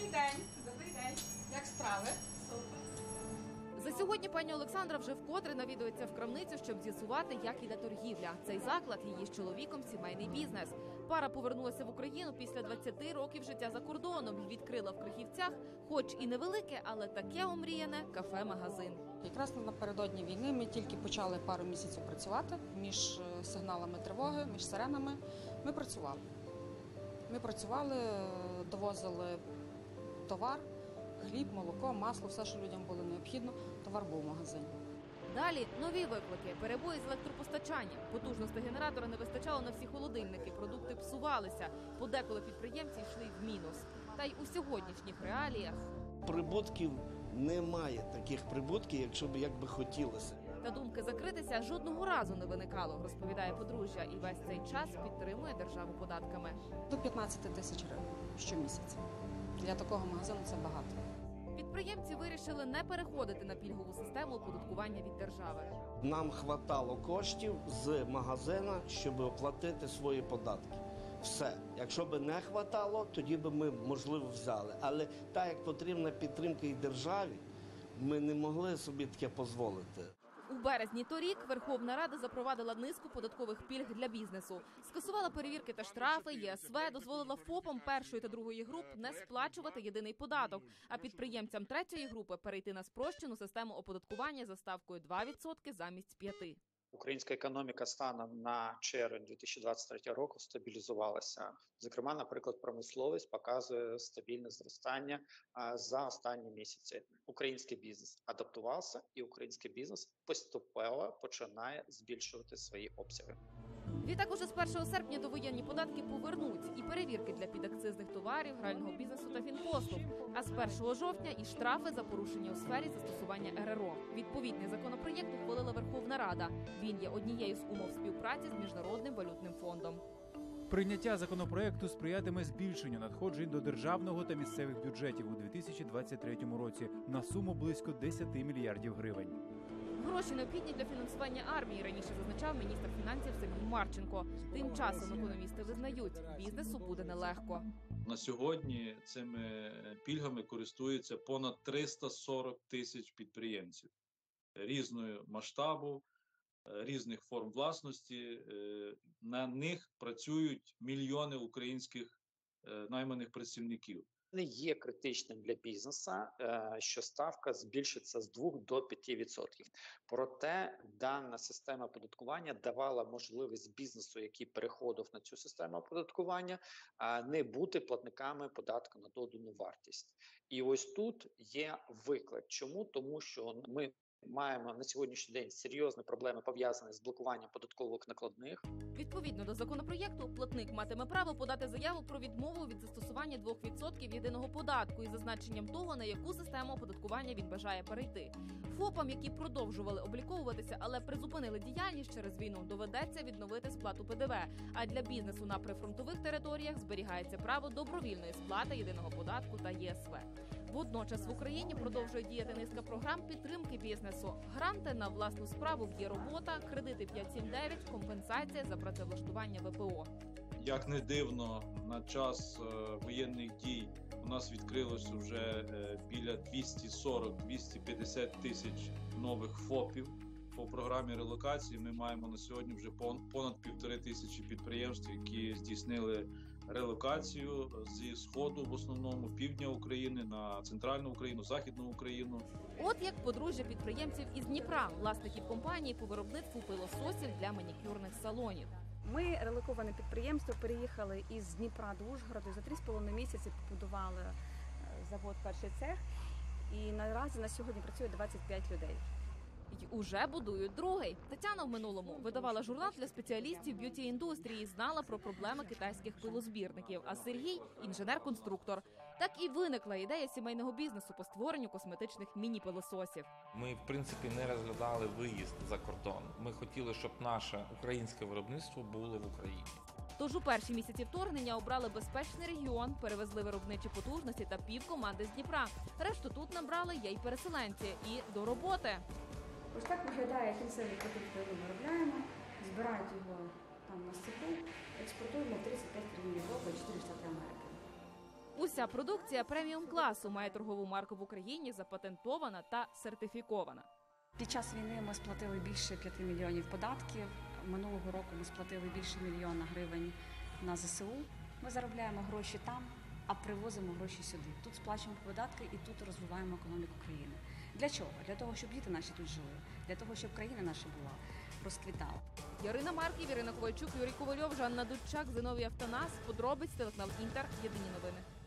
день. Добрий день. Як справи? Супер. За сьогодні пані Олександра вже вкотре навідується в крамницю, щоб з'ясувати, як іде торгівля. Цей заклад – її з чоловіком сімейний бізнес. Пара повернулася в Україну після 20 років життя за кордоном і відкрила в Крихівцях, хоч і невелике, але таке омріяне кафе-магазин. Якраз напередодні війни ми тільки почали пару місяців працювати між сигналами тривоги, між сиренами. Ми працювали, довозили товар, хліб, молоко, масло, все, що людям було необхідно. Товар був в магазині. Далі нові виклики, перебої з електропостачанням. Потужності генератора не вистачало на всі холодильники, продукти псувалися. Подеколи підприємці йшли в мінус. Та й у сьогоднішніх реаліях прибутків немає, таких прибутків, як би хотілося. та думки закритися жодного разу не виникало, розповідає подружжя, і весь цей час підтримує державу податками. До 15 тисяч гривень щомісяця. Для такого магазину це багато. Підприємці вирішили не переходити на пільгову систему оподаткування від держави. Нам хватало коштів з магазина, щоб оплатити свої податки. Все. Якщо б не хватало, тоді б ми, можливо, взяли. Але так, як потрібна підтримка і державі, ми не могли собі таке дозволити. У березні торік Верховна Рада запровадила низку податкових пільг для бізнесу. Скасувала перевірки та штрафи, ЄСВ, дозволила ФОПам першої та другої груп не сплачувати єдиний податок, а підприємцям третьої групи перейти на спрощену систему оподаткування за ставкою 2% замість 5%. Українська економіка станом на червень 2023 року стабілізувалася. Зокрема, наприклад, промисловість показує стабільне зростання за останні місяці. Український бізнес адаптувався, і український бізнес поступово починає збільшувати свої обсяги. Відтак уже з 1 серпня довоєнні податки повернуть і перевірки для підакцизних товарів, грального бізнесу та фінпослуг. А з 1 жовтня і штрафи за порушення у сфері застосування РРО. Відповідний законопроєкт ухвалила Верховна Рада. Він є однією з умов співпраці з Міжнародним валютним фондом. Прийняття законопроекту сприятиме збільшенню надходжень до державного та місцевих бюджетів у 2023 році на суму близько 10 мільярдів гривень. Гроші необхідні для фінансування армії, раніше зазначав міністр фінансів Сергій Марченко. Тим часом економісти визнають, бізнесу буде нелегко. На сьогодні цими пільгами користуються понад 340 тисяч підприємців різного масштабу, різних форм власності. На них працюють мільйони українських найманих працівників. Не є критичним для бізнесу, що ставка збільшиться з 2 до 5%. Проте дана система оподаткування давала можливість бізнесу, який переходив на цю систему оподаткування, не бути платниками податку на додану вартість. І ось тут є виклик. Чому? Тому що ми маємо на сьогоднішній день серйозні проблеми, пов'язані з блокуванням податкових накладних. Відповідно до законопроєкту, платник матиме право подати заяву про відмову від застосування 2% єдиного податку із зазначенням того, на яку систему оподаткування він бажає перейти. ФОПам, які продовжували обліковуватися, але призупинили діяльність через війну, доведеться відновити сплату ПДВ. А для бізнесу на прифронтових територіях зберігається право добровільної сплати єдиного податку та ЄСВ. Водночас в Україні продовжує діяти низка програм підтримки бізнесу. Гранти на власну справу в «Є робота», кредити 579, компенсація за працевлаштування ВПО. Як не дивно, на час воєнних дій у нас відкрилося вже біля 240-250 тисяч нових ФОПів. По програмі релокації ми маємо на сьогодні вже понад 1,5 тисячі підприємств, які здійснили релокацію зі Сходу, в основному, півдня України, на центральну Україну, західну Україну. От як подружжя підприємців із Дніпра, власників компанії по виробництву пилососів для манікюрних салонів. Ми, релоковане підприємство, переїхали із Дніпра до Ужгорода. За 3,5 місяці побудували завод «Перший цех». І наразі на сьогодні працює 25 людей. І уже будують другий. Тетяна в минулому видавала журнал для спеціалістів б'юті-індустрії, знала про проблеми китайських пилозбірників, а Сергій – інженер-конструктор. Так і виникла ідея сімейного бізнесу по створенню косметичних міні-пилососів. Ми, в принципі, не розглядали виїзд за кордон. Ми хотіли, щоб наше українське виробництво було в Україні. Тож у перші місяці вторгнення обрали безпечний регіон, перевезли виробничі потужності та півкоманди з Дніпра. Решту тут набрали є й переселенці. І до роботи. Ось так виглядає кінцевий продукт, який ми виробляємо, збирають його там на цеху, експортуємо в 35 країн Європи і 4 штати Америки. Усі Ця продукція преміум-класу, має торгову марку в Україні, запатентована та сертифікована. Під час війни ми сплатили більше 5 мільйонів податків. Минулого року ми сплатили більше 1 мільйона гривень на ЗСУ. Ми заробляємо гроші там, а привозимо гроші сюди. Тут сплачуємо податки і тут розвиваємо економіку країни. Для чого? Для того, щоб діти наші тут жили, для того, щоб країна наша була, розквітала. Ярина Марків, Ірина Ковальчук, Юрій Ковальов, Жанна Дудчак, Зиновій Автонас. Подробиць, телеканал Інтер. Єдині новини.